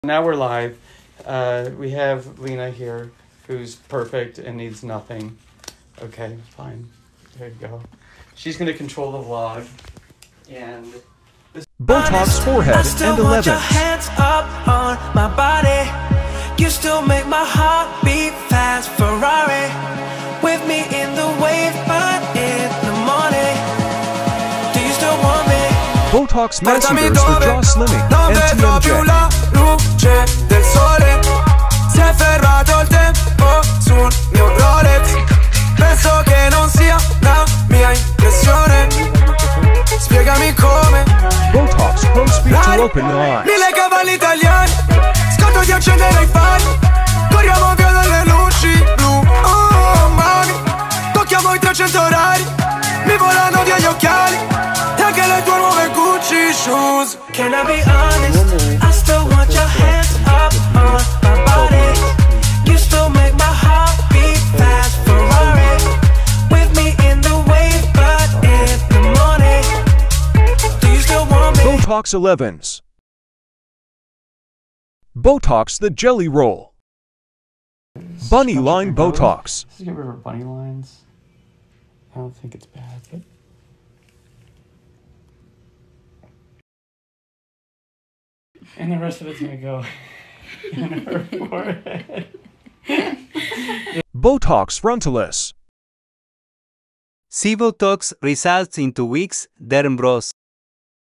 Now we're live. We have Lena here, who's perfect and needs nothing. Okay, fine. There you go. She's going to control the vlog. And Botox forehead and 11. Hands up on my body. You still make my heart beat fast. Ferrari with me in the wave, but in the morning. Do you still want me? Botox masseurs for jaw slimming and TMJ. Luce del sole, si è fermato il tempo sul mio Rolex. Penso che non sia la mia impressione. Spiegami come. Botox Pro Speed to open the eyes. 1000 cavalli italiani, scatto di accendere i fari. Corriamo via dalle luci blu. Oh mami, tocchiamo i 300 orari. Mi volano via gli occhiali e anche le tue nuove Gucci shoes. Can I be honest? I still want your hands up on my body. You still make my heart beat fast. Ferrari with me in the wave, but in the morning. Do you still want me? Botox 11s. Botox the Jelly Roll. Bunny Line Botox. Let's get rid of bunny lines. I don't think it's bad, but... And the rest of it's gonna go in her forehead. Botox frontalis. See Botox results in 2 weeks, Derm Bros.